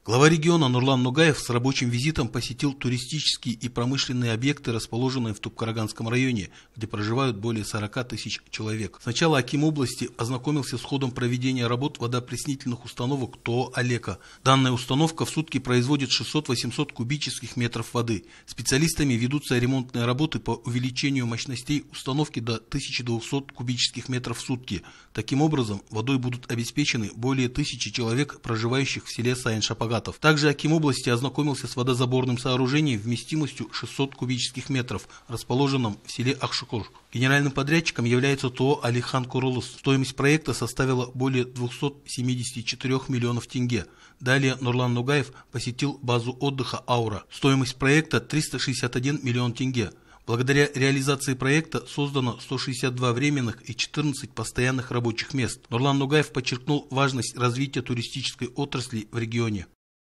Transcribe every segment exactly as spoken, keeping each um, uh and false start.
Глава региона Нурлан Ногаев с рабочим визитом посетил туристические и промышленные объекты, расположенные в Тупкараганском районе, где проживают более сорока тысяч человек. Сначала аким области ознакомился с ходом проведения работ водоопреснительных установок ТО «Алека». Данная установка в сутки производит шестьсот-восемьсот кубических метров воды. Специалистами ведутся ремонтные работы по увеличению мощностей установки до тысячи двухсот кубических метров в сутки. Таким образом, водой будут обеспечены более тысячи человек, проживающих в селе Саин-Шапагат. Также аким области ознакомился с водозаборным сооружением вместимостью шестьсот кубических метров, расположенным в селе Акшукур. Генеральным подрядчиком является ТО «Алихан Курулус». Стоимость проекта составила более двухсот семидесяти четырёх миллионов тенге. Далее Нурлан Ногаев посетил базу отдыха «Аура». Стоимость проекта триста шестьдесят один миллион тенге. Благодаря реализации проекта создано сто шестьдесят два временных и четырнадцать постоянных рабочих мест. Нурлан Ногаев подчеркнул важность развития туристической отрасли в регионе.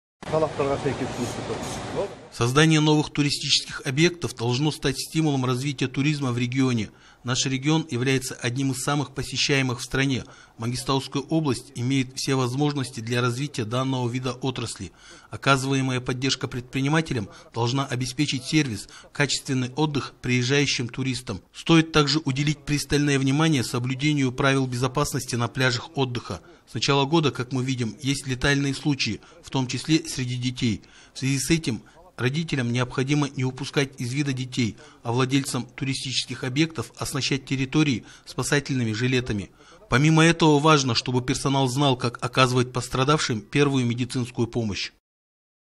Создание новых туристических объектов должно стать стимулом развития туризма в регионе. Наш регион является одним из самых посещаемых в стране. Мангистауская область имеет все возможности для развития данного вида отрасли. Оказываемая поддержка предпринимателям должна обеспечить сервис, качественный отдых приезжающим туристам. Стоит также уделить пристальное внимание соблюдению правил безопасности на пляжах отдыха. С начала года, как мы видим, есть летальные случаи, в том числе среди детей. В связи с этим родителям необходимо не упускать из вида детей, а владельцам туристических объектов оснащать территории спасательными жилетами. Помимо этого важно, чтобы персонал знал, как оказывать пострадавшим первую медицинскую помощь.